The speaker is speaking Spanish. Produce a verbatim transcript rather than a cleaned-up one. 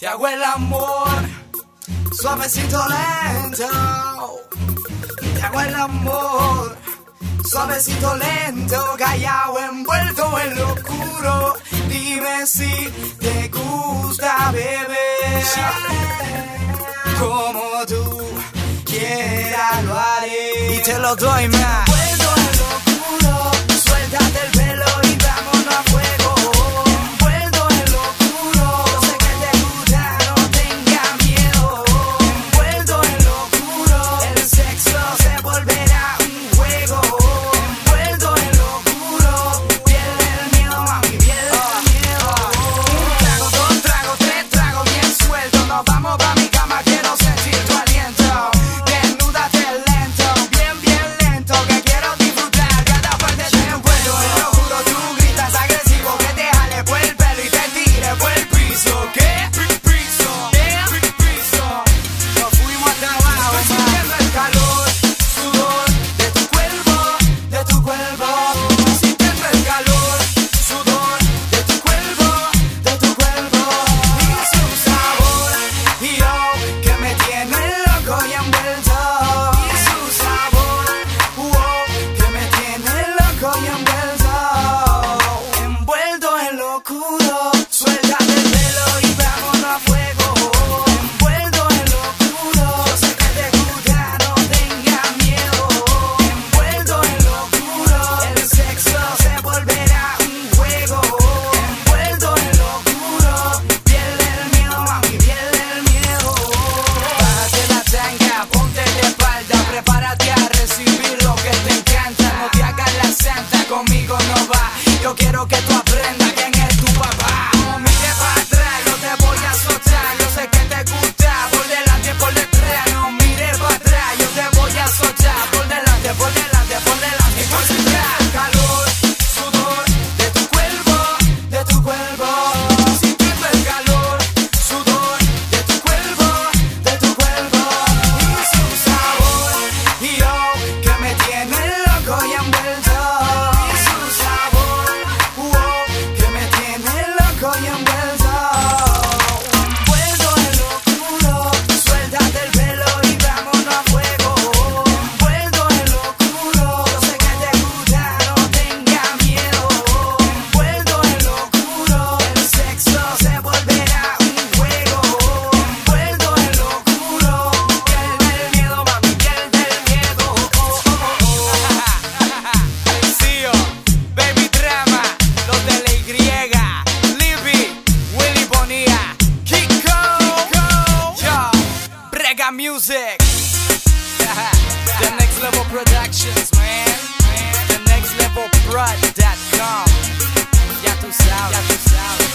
Te hago el amor, suavecito lento. Te hago el amor, suavecito lento. Callado, envuelto en lo oscuro. Dime si te gusta, bebé. Como tú quieras lo haré. Y te lo doy más. Envuelto en lo oscuro, suéltate el pelo y vámonos a fuego. Envuelto en lo oscuro, yo sé que te gusta, no tengas miedo. Envuelto en lo oscuro, el sexo se volverá un juego. Envuelto en lo oscuro, pierde el miedo, mami, pierde el miedo. Un trago, dos tragos, tres tragos, bien suelto. Nos vamos pa' mi cama, quiero sentir tu aliento. Desnúdate lento, bien, bien lento, que quiero disfrutar cada parte de tu cuerpo. En lo juro, tú gritas agresivo, que te jale por el pelo y te tire por el piso. ¿Qué? Piso, yeah, piso. Nos fuimos hasta abajo, sintiendo el calor, sudor de tu cuerpo, de tu cuerpo. Sintiendo el calor, sudor de tu cuerpo, de tu cuerpo. Y su sabor, y yo, que me tiene loco y envuelto. Y su sabor, wow, que me tiene loco y envuelto. Envuelto en lo oscuro, suéltate el pelo y vámonos a fuego. Envuelto en lo oscuro, yo sé que te gusta, no tengas miedo. Envuelto en lo oscuro, el sexo se volverá un juego. Envuelto en lo oscuro, pierde el miedo, mami, pierde el miedo. Bájate la tanga, ponte de espalda, prepárate a recibir lo que te encanta. No te hagas la santa, conmigo no va. Yo quiero que tú aprendas quién es tu papá. No mires para atrás, yo te voy a soltar. Yo sé que te gusta, por delante y por detrás. No mires para atrás, yo te voy a soltar. Por delante, por delante, por delante y por detrás. Calor, sudor de tu cuerpo, de tu cuerpo. Sintiendo el calor, sudor de tu cuerpo, de tu cuerpo. Y su sabor, y yo, que me tiene loco y envuelto. Y su sabor, wow, que me tiene loco y envuelto. Envuelto en lo oscuro, suéltate el pelo y vámonos a fuego. Envuelto en lo oscuro, yo sé que te gusta, no tengas miedo. Envuelto en lo oscuro, el sexo se volverá un juego. Envuelto en lo oscuro, pierde el miedo, mami, pierde el miedo. Sencillo, Baby Drama, los de la Y, Libby, Willy Bonilla, Kiko, yo, Brega Music, The Next Level Productions, man, The Next Level Prod dot com. Ya tú sabes, ya tú sabes.